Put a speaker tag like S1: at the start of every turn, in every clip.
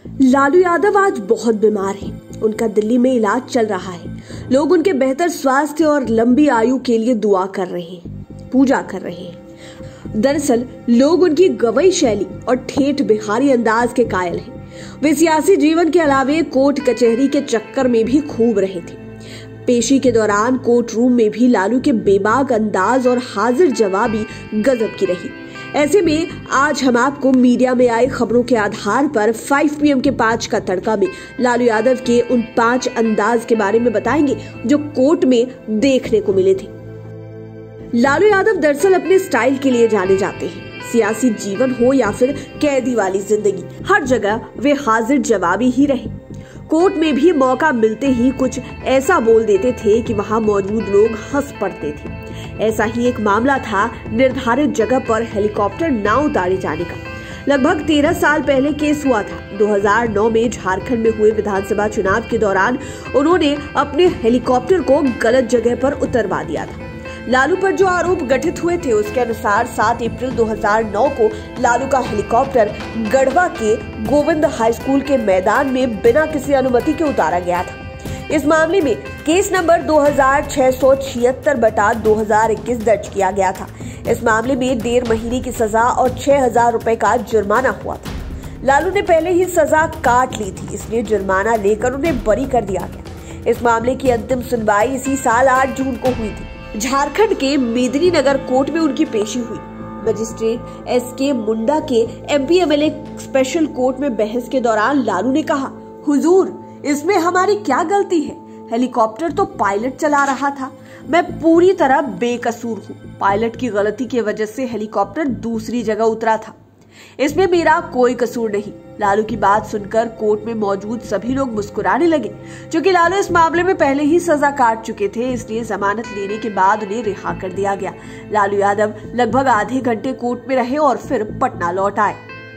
S1: लालू यादव आज बहुत बीमार हैं। उनका दिल्ली में इलाज चल रहा है। लोग उनके बेहतर स्वास्थ्य और लंबी आयु के लिए दुआ कर रहे हैं, पूजा कर रहे हैं। दरअसल लोग उनकी गवई शैली और ठेठ बिहारी अंदाज के कायल हैं। वे सियासी जीवन के अलावे कोर्ट कचहरी के चक्कर में भी खूब रहे थे। पेशी के दौरान कोर्ट रूम में भी लालू के बेबाक अंदाज और हाजिर जवाबी गजब की रही। ऐसे में आज हम आपको मीडिया में आई खबरों के आधार पर 5 PM के 5 का तड़का में लालू यादव के उन 5 अंदाज के बारे में बताएंगे जो कोर्ट में देखने को मिले थे। लालू यादव दरअसल अपने स्टाइल के लिए जाने जाते हैं। सियासी जीवन हो या फिर कैदी वाली जिंदगी, हर जगह वे हाजिर जवाबी ही रहे। कोर्ट में भी मौका मिलते ही कुछ ऐसा बोल देते थे कि वहां मौजूद लोग हंस पड़ते थे। ऐसा ही एक मामला था निर्धारित जगह पर हेलीकॉप्टर न उतारे जाने का। लगभग 13 साल पहले केस हुआ था। 2009 में झारखंड में हुए विधानसभा चुनाव के दौरान उन्होंने अपने हेलीकॉप्टर को गलत जगह पर उतरवा दिया था। लालू पर जो आरोप गठित हुए थे उसके अनुसार 7 अप्रैल 2009 को लालू का हेलीकॉप्टर गढ़वा के गोविंद हाई स्कूल के मैदान में बिना किसी अनुमति के उतारा गया था। इस मामले में केस नंबर 2676/2021 दर्ज किया गया था। इस मामले में 1.5 महीने की सजा और 6000 रुपए का जुर्माना हुआ था। लालू ने पहले ही सजा काट ली थी, इसलिए जुर्माना लेकर उन्हें बरी कर दिया गया। इस मामले की अंतिम सुनवाई इसी साल 8 जून को हुई थी। झारखंड के मेदिनीनगर कोर्ट में उनकी पेशी हुई। मजिस्ट्रेट SK मुंडा के MP MLA स्पेशल कोर्ट में बहस के दौरान लालू ने कहा, हुजूर, इसमें हमारी क्या गलती है? हेलीकॉप्टर तो पायलट चला रहा था। मैं पूरी तरह बेकसूर हूँ। पायलट की गलती की वजह से हेलीकॉप्टर दूसरी जगह उतरा था। इसमें मेरा कोई कसूर नहीं। लालू की बात सुनकर कोर्ट में मौजूद सभी लोग मुस्कुराने लगे। क्योंकि लालू इस मामले में पहले ही सजा काट चुके थे, इसलिए जमानत लेने के बाद उन्हें रिहा कर दिया गया। लालू यादव लगभग आधे घंटे कोर्ट में रहे और फिर पटना लौट आए।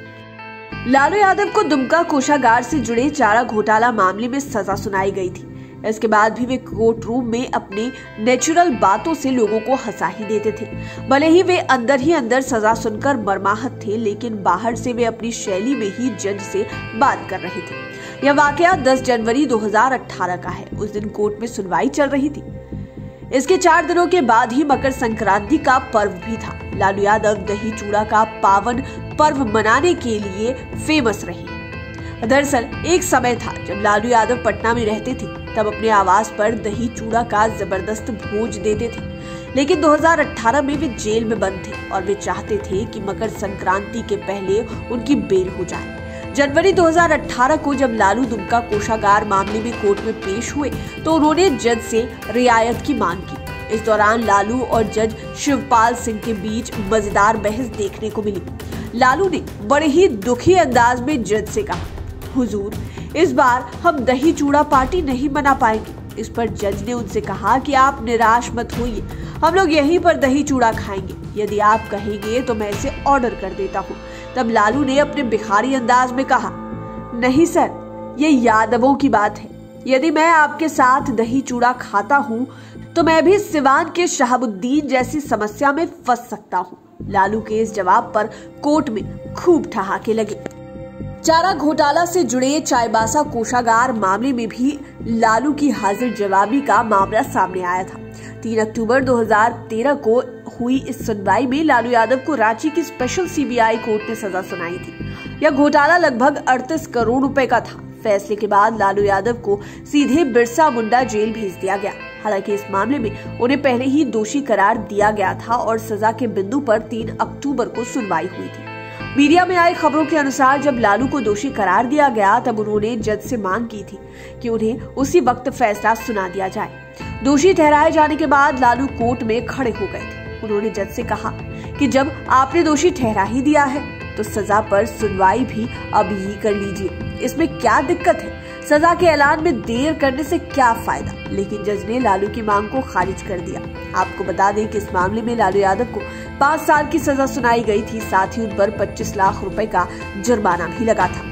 S1: लालू यादव को दुमका कोषागार से जुड़े चारा घोटाला मामले में सजा सुनाई गई थी। इसके बाद भी वे कोर्ट रूम में अपने नेचुरल बातों से लोगों को हंसा ही देते थे। भले ही वे अंदर ही अंदर सजा सुनकर मर्माहत थे, लेकिन बाहर से वे अपनी शैली में ही जज से बात कर रहे थे। यह वाकया 10 जनवरी 2018 का है। उस दिन कोर्ट में सुनवाई चल रही थी। इसके 4 दिनों के बाद ही मकर संक्रांति का पर्व भी था। लालू यादव दही चूड़ा का पावन पर्व मनाने के लिए फेमस रहे। दरअसल एक समय था जब लालू यादव पटना में रहते थे, तब अपने आवास पर दही चूड़ा का जबरदस्त भोज देते थे। लेकिन 2018 में वे जेल में बंद थे और वे चाहते थे कि मकर संक्रांति के पहले उनकी बेल हो जाए। जनवरी 2018 को जब लालू दुमका कोषागार मामले में कोर्ट में पेश हुए तो उन्होंने जज से रियायत की मांग की। इस दौरान लालू और जज शिवपाल सिंह के बीच मजेदार बहस देखने को मिली। लालू ने बड़े ही दुखी अंदाज में जज से कहा, हुजूर, इस बार हम दही चूड़ा पार्टी नहीं मना पाएंगे। इस पर जज ने उनसे कहा कि आप निराश मत होइए, हम लोग यहीं पर दही चूड़ा खाएंगे। यदि आप कहेंगे तो मैं इसे ऑर्डर कर देता हूँ। तब लालू ने अपने बिहारी अंदाज में कहा, नहीं सर, ये यादवों की बात है। यदि मैं आपके साथ दही चूड़ा खाता हूँ तो मैं भी सिवान के शहाबुद्दीन जैसी समस्या में फंस सकता हूँ। लालू के इस जवाब पर कोर्ट में खूब ठहाके लगे। चारा घोटाला से जुड़े चाईबासा कोषागार मामले में भी लालू की हाजिर जवाबी का मामला सामने आया था। 3 अक्टूबर 2013 को हुई इस सुनवाई में लालू यादव को रांची की स्पेशल CBI कोर्ट ने सजा सुनाई थी। यह घोटाला लगभग 38 करोड़ रुपए का था। फैसले के बाद लालू यादव को सीधे बिरसा मुंडा जेल भेज दिया गया। हालांकि इस मामले में उन्हें पहले ही दोषी करार दिया गया था और सजा के बिंदु पर 3 अक्टूबर को सुनवाई हुई थी। मीडिया में आई खबरों के अनुसार जब लालू को दोषी करार दिया गया तब उन्होंने जज से मांग की थी कि उन्हें उसी वक्त फैसला सुना दिया जाए। दोषी ठहराए जाने के बाद लालू कोर्ट में खड़े हो गए थे। उन्होंने जज से कहा कि जब आपने दोषी ठहरा ही दिया है तो सजा पर सुनवाई भी अब ही कर लीजिए। इसमें क्या दिक्कत है? सजा के ऐलान में देर करने से क्या फायदा? लेकिन जज ने लालू की मांग को खारिज कर दिया। आपको बता दें कि इस मामले में लालू यादव को 5 साल की सजा सुनाई गई थी। साथ ही उन पर 25 लाख रुपए का जुर्माना भी लगा था।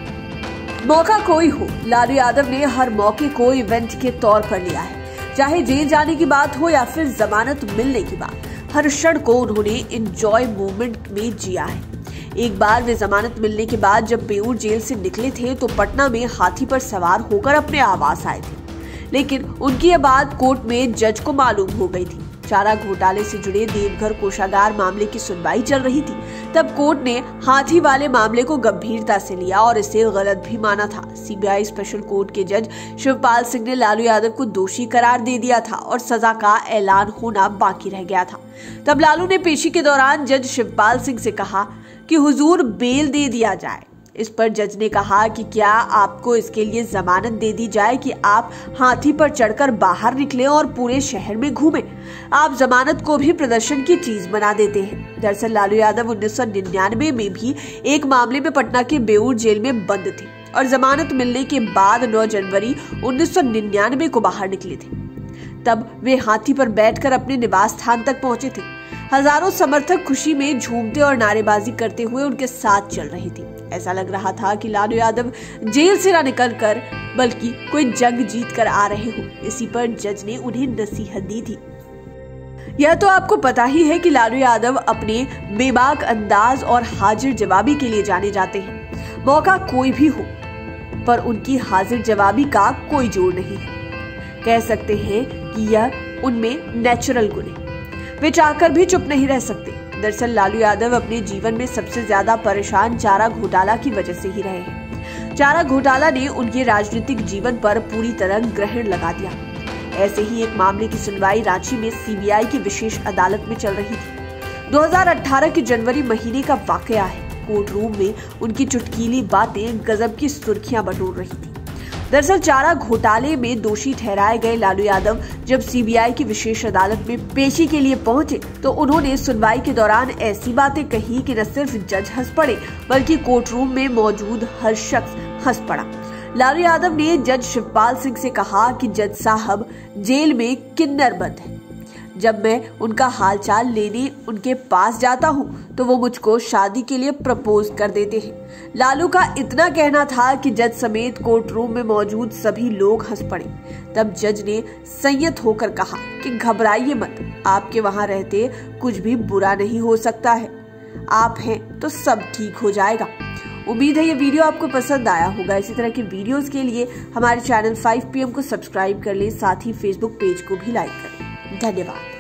S1: मौका कोई हो, लालू यादव ने हर मौके को इवेंट के तौर पर लिया है। चाहे जेल जाने की बात हो या फिर जमानत मिलने की बात, हर क्षण को उन्होंने एंजॉय मोमेंट में जिया है। एक बार वे जमानत मिलने के बाद जब बेऊर जेल से निकले थे तो पटना में हाथी पर सवार होकर अपने आवास आए थे, लेकिन उनकी यह बात कोर्ट में जज को मालूम हो गई थी। चारा घोटाले से जुड़े देवघर कोषागार मामले की सुनवाई चल रही थी। तब कोर्ट ने हाथी वाले मामले को गंभीरता से लिया और इसे गलत भी माना था। सीबीआई स्पेशल कोर्ट के जज शिवपाल सिंह ने लालू यादव को दोषी करार दे दिया था और सजा का ऐलान होना बाकी रह गया था। तब लालू ने पेशी के दौरान जज शिवपाल सिंह से कहा कि हुजूर बेल दे दिया जाए। इस पर जज ने कहा कि क्या आपको इसके लिए जमानत दे दी जाए कि आप हाथी पर चढ़कर बाहर निकले और पूरे शहर में घूमें। आप जमानत को भी प्रदर्शन की चीज बना देते हैं। दरअसल लालू यादव 1999 में भी एक मामले में पटना के बेऊर जेल में बंद थे और जमानत मिलने के बाद 9 जनवरी 1999 को बाहर निकले थे। तब वे हाथी पर बैठकर अपने निवास स्थान तक पहुंचे थे। हजारों समर्थक खुशी में झूमते और नारेबाजी करते हुए उनके साथ चल रहे थे। ऐसा लग रहा था कि लालू यादव जेल से न निकलकर बल्कि कोई जंग जीत कर आ रहे हो। इसी पर जज ने उन्हें नसीहत दी थी। यह तो आपको पता ही है कि लालू यादव अपने बेबाक अंदाज और हाजिर जवाबी के लिए जाने जाते हैं। मौका कोई भी हो, पर उनकी हाजिर जवाबी का कोई जोड़ नहीं है। कह सकते हैं कि यह उनमें नेचुरल गुण है। वे चाहकर भी चुप नहीं रह सकते। दरअसल लालू यादव अपने जीवन में सबसे ज्यादा परेशान चारा घोटाला की वजह से ही रहे हैं। चारा घोटाला ने उनके राजनीतिक जीवन पर पूरी तरह ग्रहण लगा दिया। ऐसे ही एक मामले की सुनवाई रांची में सीबीआई की विशेष अदालत में चल रही थी। 2018 के जनवरी महीने का वाकया है। कोर्ट रूम में उनकी चुटकीली बातें गजब की सुर्खियां बटोर रही थी। दरअसल चारा घोटाले में दोषी ठहराए गए लालू यादव जब सीबीआई की विशेष अदालत में पेशी के लिए पहुंचे तो उन्होंने सुनवाई के दौरान ऐसी बातें कही कि न सिर्फ जज हंस पड़े बल्कि कोर्ट रूम में मौजूद हर शख्स हंस पड़ा। लालू यादव ने जज शिवपाल सिंह से कहा कि जज साहब जेल में किन्नर बंद है। जब मैं उनका हालचाल लेने उनके पास जाता हूँ तो वो मुझको शादी के लिए प्रपोज कर देते हैं। लालू का इतना कहना था कि जज समेत कोर्ट रूम में मौजूद सभी लोग हंस पड़े। तब जज ने संयत होकर कहा कि घबराइए मत, आपके वहां रहते कुछ भी बुरा नहीं हो सकता है। आप हैं तो सब ठीक हो जाएगा। उम्मीद है ये वीडियो आपको पसंद आया होगा। इसी तरह के वीडियोस के लिए हमारे चैनल 5 PM को सब्सक्राइब कर लें, साथ ही फेसबुक पेज को भी लाइक करें। धन्यवाद।